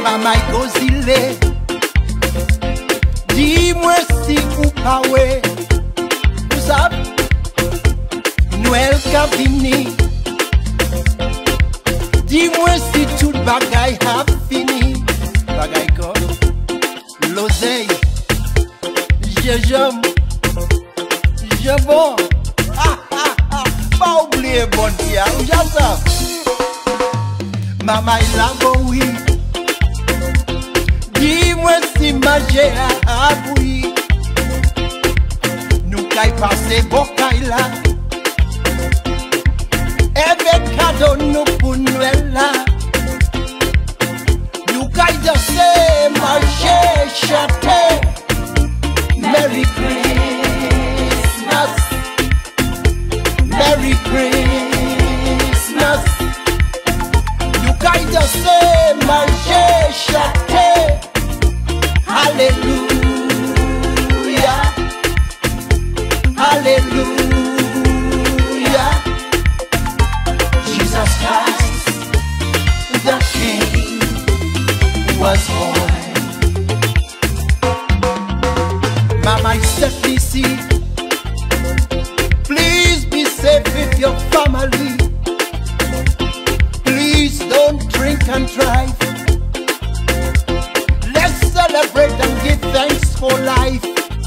Maman Gozile, dis-moi si ou pas ouais. Vous savez, Noël Cabini. Dis-moi si tout bagaille a fini. Bagaille comme l'oseille, j'aime, bon. Pas oublier bon dia, j'attends. Maman il a bon oui. Dis-moi si ma j'ai à bouillir. Nous caille passer bon caille là. Avec cadeau nous pour Noël là. Nous caille danser, manger, chanter. Merry Christmas. Merry Christmas. Nous caille danser, manger, chanter. Hallelujah. Hallelujah. Jesus Christ, the King, was born. Mama is Stephanie, please be safe with your family. Please don't drink and drive. Let's celebrate and give thanks for life.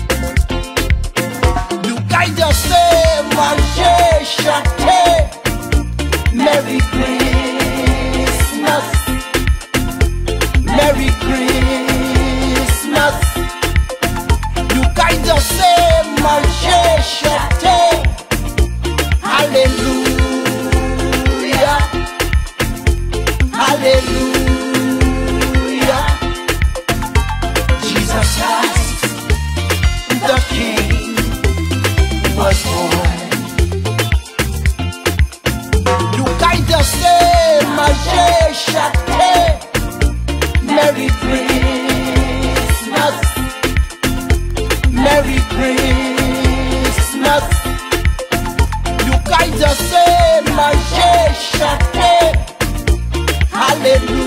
You guide us, say, manger, chanter. Merry Christmas. Merry Christmas. You guide us, say, manger, chanter. Hallelujah. Hallelujah. Jesus Christ, the King, was born. You guide us, say, manger, chanter. Merry Christmas. Merry Christmas. You guide us, say, manger, chanter. Hallelujah.